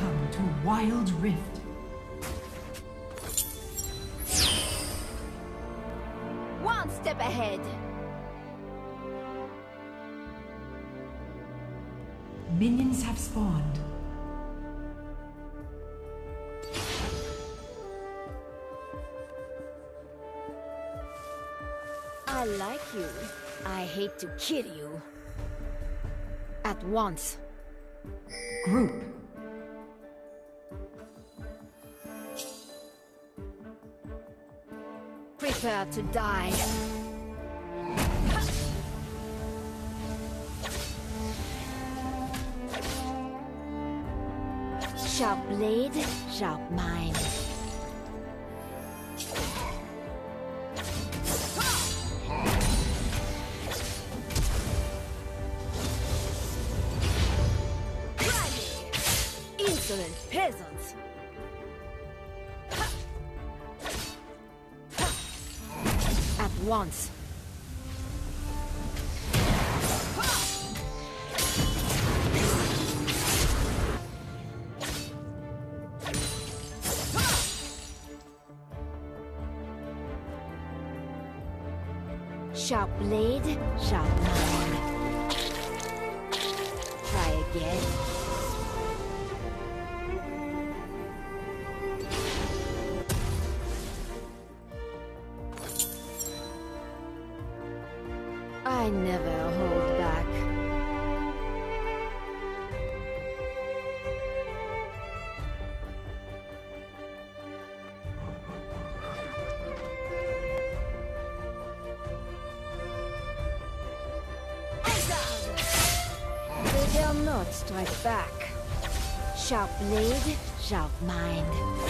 Welcome to Wild Rift. One step ahead. Minions have spawned. I like you. I hate to kill you. At once. Group. Prepare to die. Sharp blade, sharp mind. Insolent peasants! At once. Sharp blade, sharp mind. Try again. I never hold back. They dare not strike back. Sharp blade, sharp mind.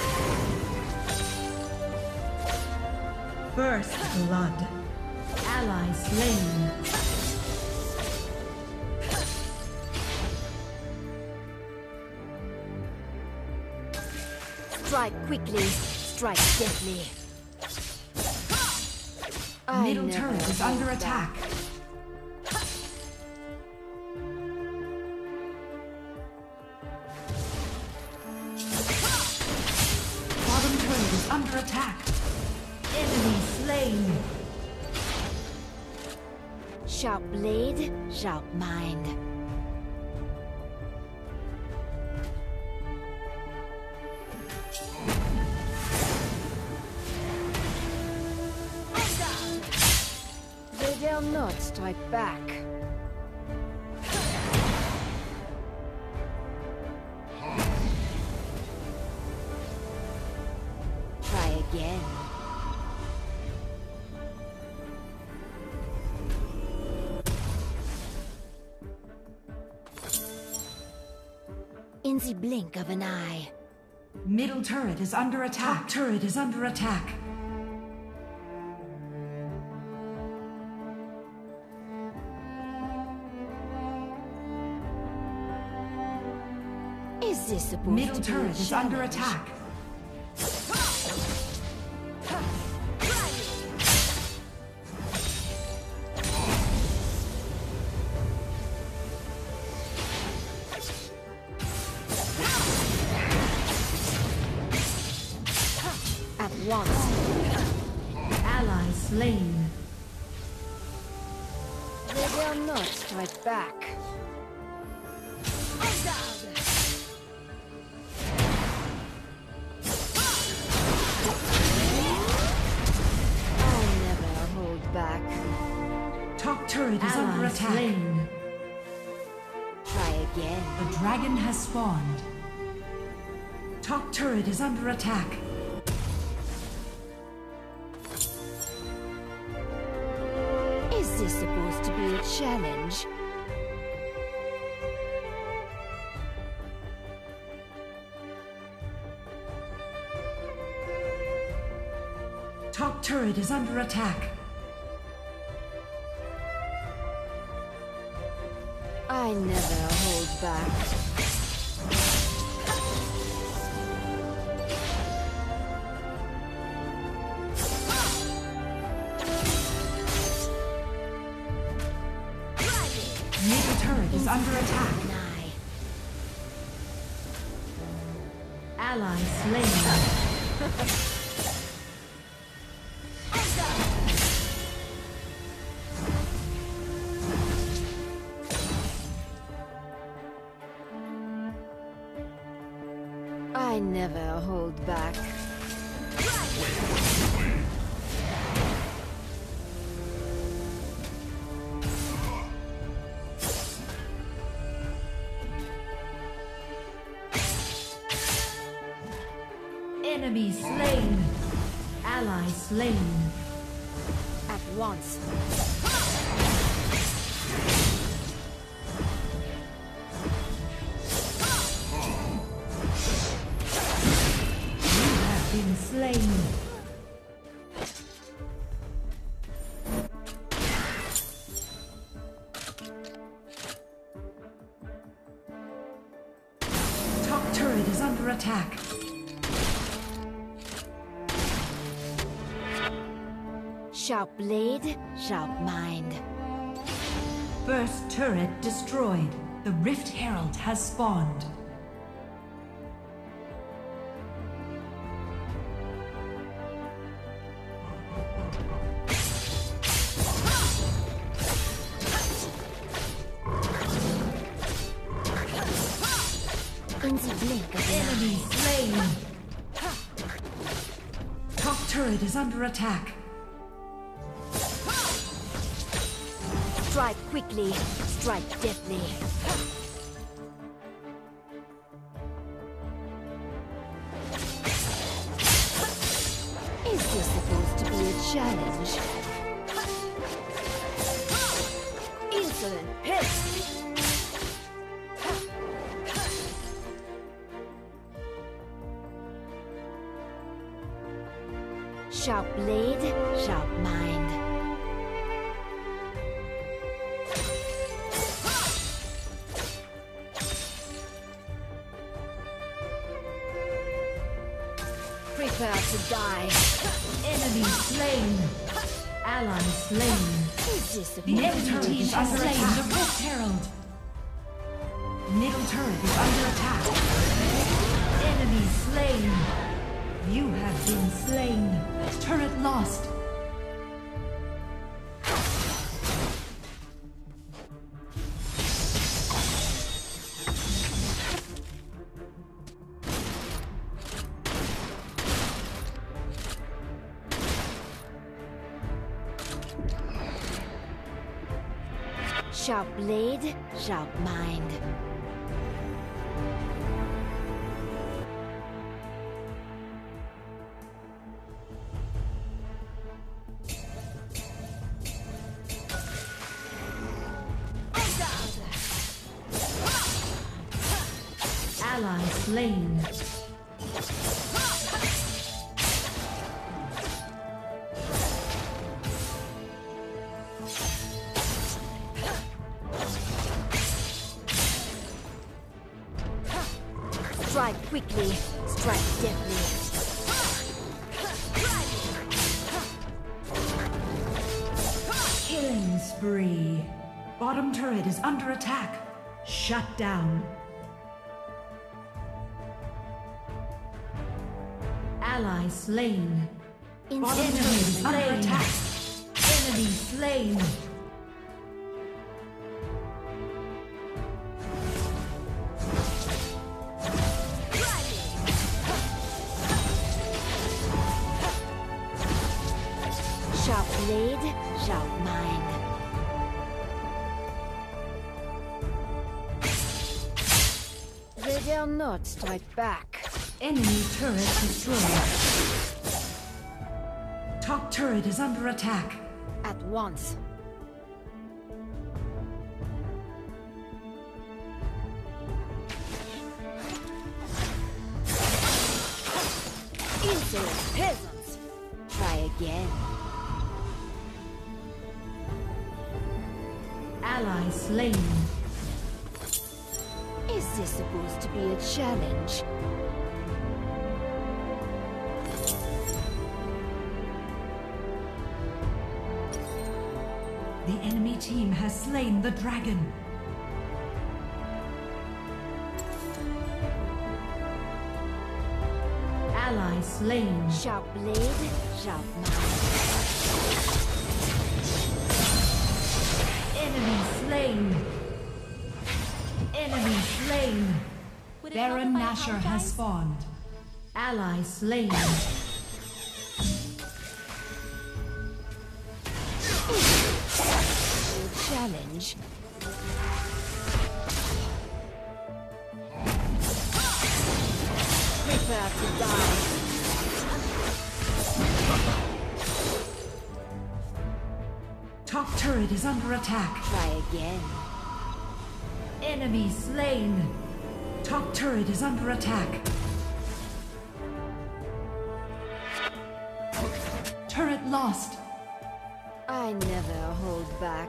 First blood. Ally slain. Strike quickly, strike deadly. Middle turret is under attack. Bottom turret is under attack. Enemy slain. Sharp blade, sharp mind. They dare not strike back. Try again. In the blink of an eye. Middle turret is under attack. Top turret is under attack. Is this supposed Middle to be turret a is under challenge? attack. At once. Ally slain. They dare not strike back. I never hold back. Top turret is under attack. Slain. Try again. The dragon has spawned. Top turret is under attack. Is this supposed to be a challenge? Top turret is under attack. I never hold back. Middle turret is under attack. Ally slain. I never hold back. Enemy slain. Ally slain. At once. Been slain. Top turret is under attack. Sharp blade, sharp mind. First turret destroyed. The Rift Herald has spawned. In the blink of Enemy slain. Top turret is under attack. Strike quickly, strike deftly. Is this supposed to be a challenge? Insolent pest! Sharp blade, sharp mind. Prepare to die. Enemy slain. Ally slain. Is this The enemy team has slain the Rift Herald. Middle turret is under attack. Enemy slain. You have been slain. Turret lost. Sharp blade, sharp mind. Ally slain. Strike quickly, strike deftly. Killing spree. Bottom turret is under attack. Shut down. Ally slain. Bottom turret is under attack. Enemy slain. Sharp blade, sharp mind. They dare not strike back. Enemy turret destroyed. Top turret is under attack. At once. Insolent peasants! Try again. Ally slain. Is this supposed to be a challenge? The enemy team has slain the dragon. Ally slain. Sharp blade, sharp mind. Enemy slain. Enemy slain. Baron Nashor has spawned. Ally slain. Challenge. Prepare to die. Top turret is under attack. Try again. Enemy slain. Top turret is under attack. Turret lost. I never hold back.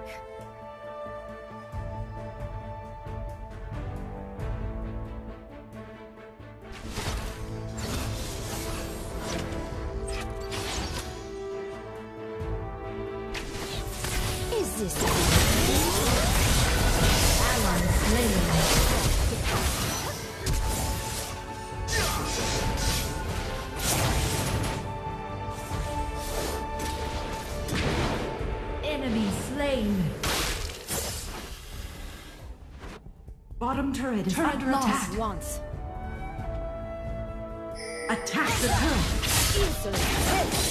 Is this Ally slain. Enemy slain. Bottom turret is under attack. once? Attack the turret. Easily hit.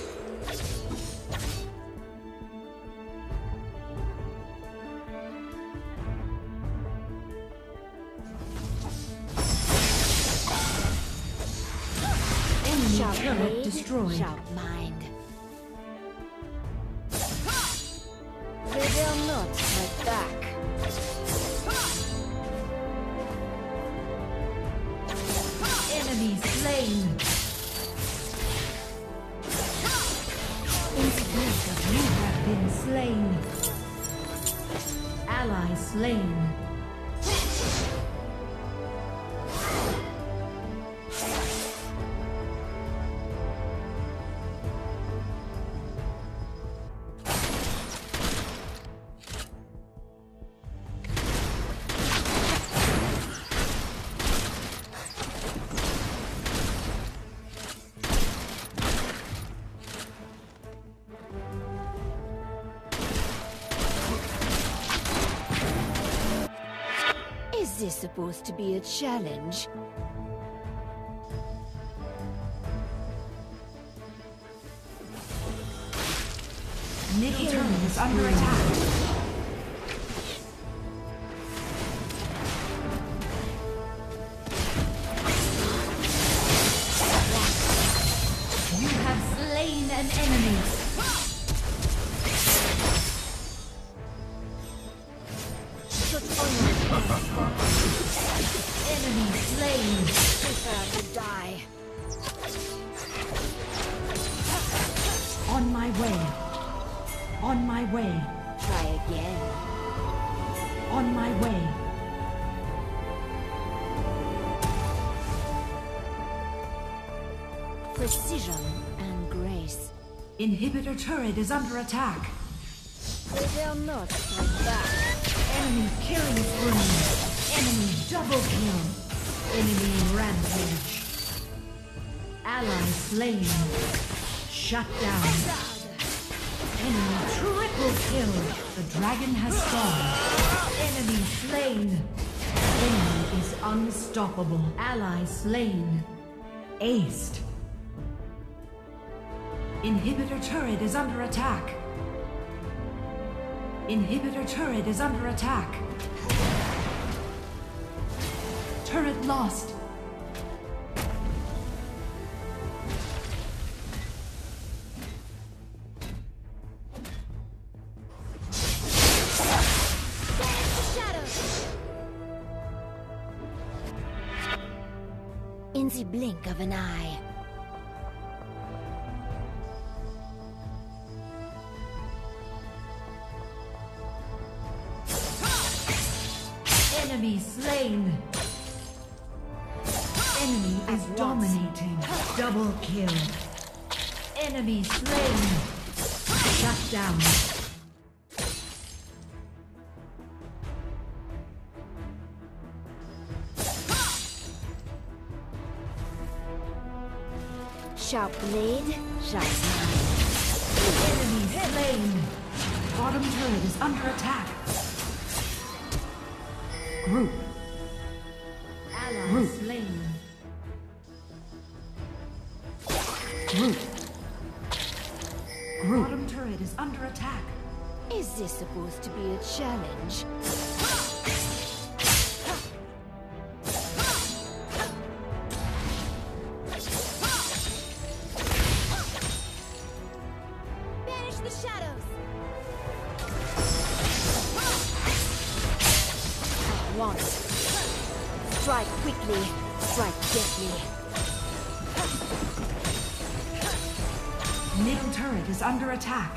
Enemy Sharp turret blade, destroyed. sharp mind. They will not fight back. Enemy slain. You have been slain. Ally slain. Is this supposed to be a challenge? Middle turret is under attack. You have slain an enemy. Enemy slain. Prepare to die. On my way. On my way. Try again. On my way. Precision and grace. Inhibitor turret is under attack. They will not fight back. Enemy killing spree. Enemy double kill. Enemy rampage. Ally slain. Shut down. Enemy triple kill. The dragon has spawned. Enemy slain. Enemy is unstoppable. Ally slain. Aced. Inhibitor turret is under attack. Inhibitor turret is under attack. Turret lost. In the blink of an eye. Enemy slain. Enemy is dominating. Double kill. Enemy slain. Shut down. Sharp blade, sharp knife. Enemy slain. Bottom turret is under attack. Group. Ally slain. Group. Bottom turret is under attack. Is this supposed to be a challenge? Banish the shadows! At once. Strike quickly, strike deadly. Middle turret is under attack.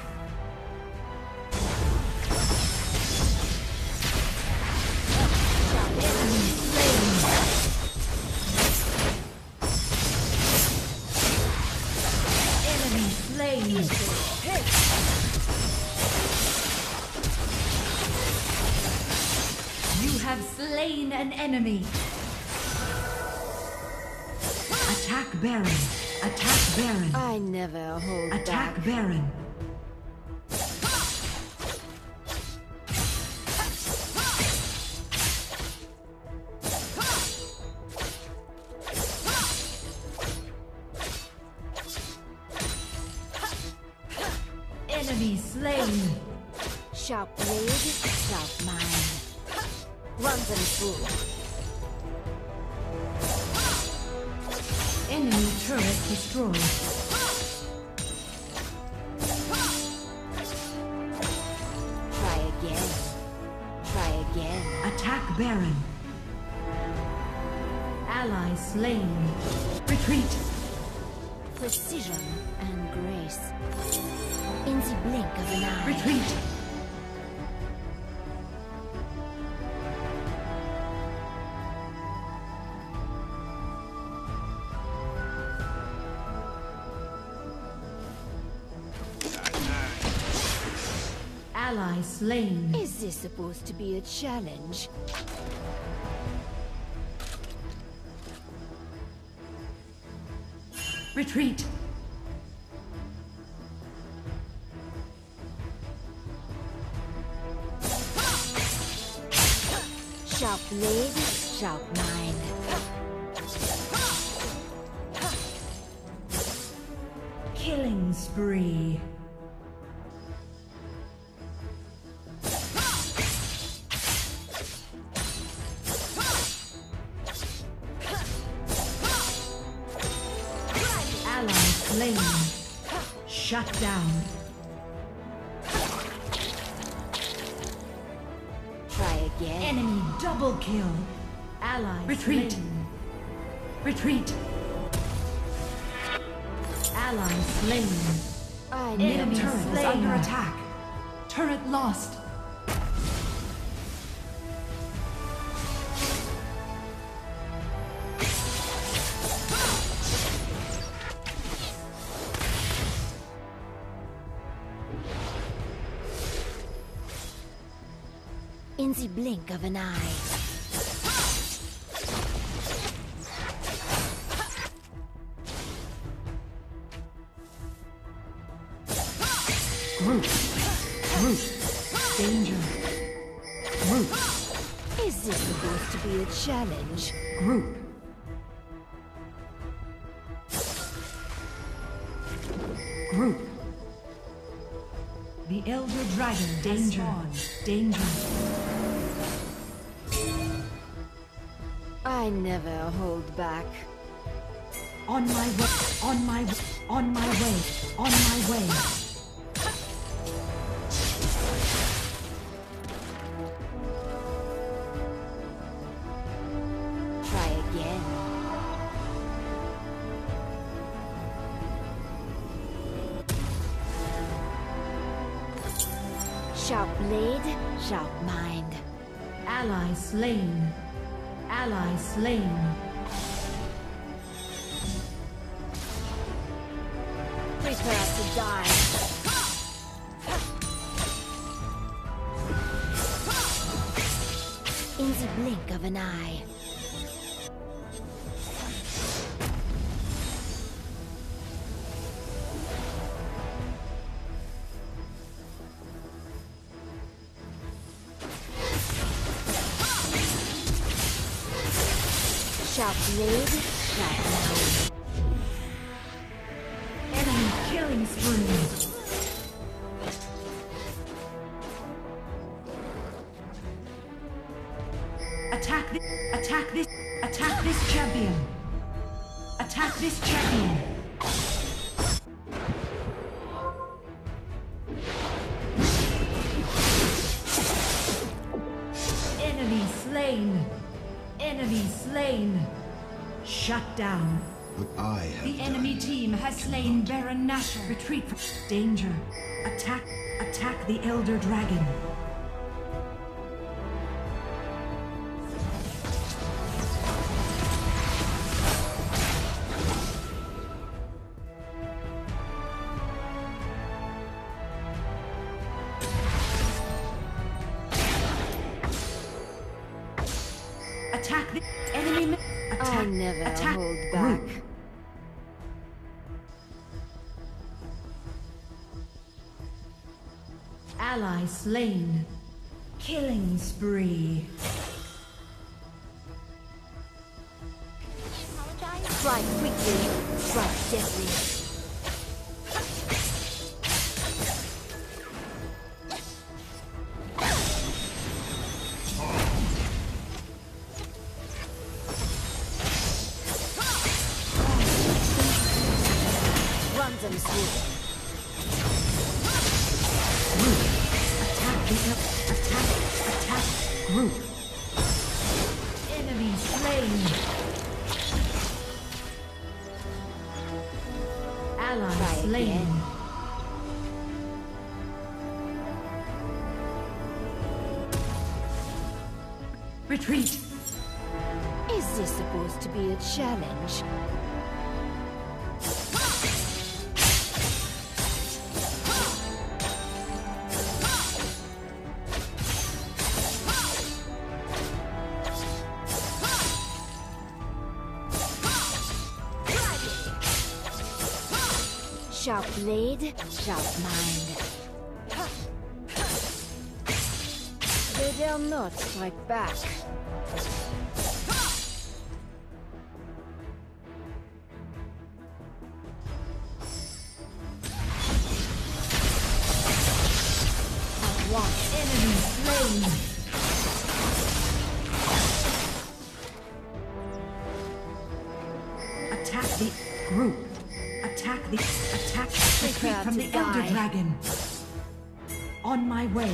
Enemy slain. Enemy slain. You have slain an enemy. Attack Baron. Attack Baron. I never hold Attack back. Baron. Enemy slain. Sharp blade, sharp mind. Run them through. Enemy turret destroyed. Try again. Try again. Attack Baron. Ally slain. Retreat. Precision and grace. In the blink of an eye. Retreat. Ally slain. Is this supposed to be a challenge? Retreat. Sharp blade, sharp mind. Killing spree. Ally slain. Shut down. Try again. Enemy double kill. Ally Retreat. slain. Retreat. Ally slain. I Enemy never turret is slain. under attack. Turret lost. In the blink of an eye. Group. Group. Danger. Group. Is this supposed to be a challenge? Group. Group. The Elder Dragon. Danger. Danger. I never hold back. On my way. On my way. On my way. On my way. Try again. Sharp blade, sharp mind. Ally slain. Ally slain. Prepare to die. In the blink of an eye. Sharp blade, sharp knife. Enemy killing spree. Attack this champion. Attack this champion. Enemy slain. Enemy slain. Shut down. But I have The enemy team has slain Baron Nashor. Retreat from danger. Attack the Elder Dragon. Attack the enemy. I never attack hold back. group. Ally slain. Killing spree. Strike quickly, strike deadly. Them through. Attack group. Enemy slain. Ally slain. Again. Retreat. Is this supposed to be a challenge? Sharp blade, sharp mind. They dare not strike back. Enemy slain. Attack the group. Attack retreat from the Elder Dragon. On my way.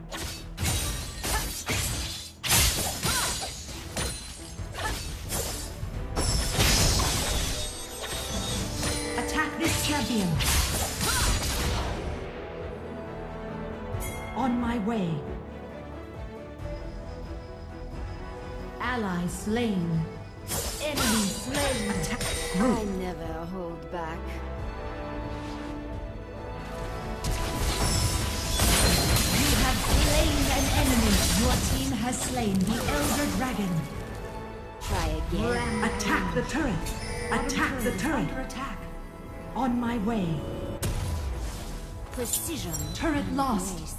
Attack this champion. On my way. Ally slain. Enemy slain. Attack group. I never hold back. You have slain an enemy. Your team has slain the Elder Dragon. Try again. Attack the turret. Attack the turret. Under attack. On my way. Precision. Turret and lost. grace.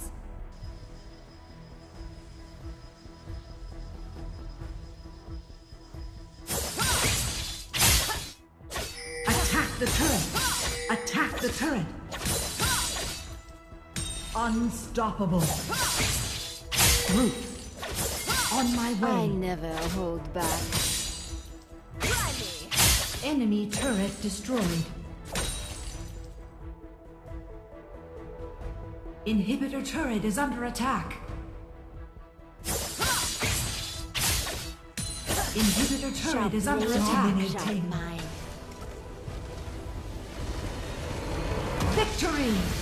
Attack the turret. Attack the turret. Unstoppable. Group. On my I way. never hold back. Enemy turret destroyed. Inhibitor turret is under attack. Inhibitor turret is under attack. Sharp mind. Victory!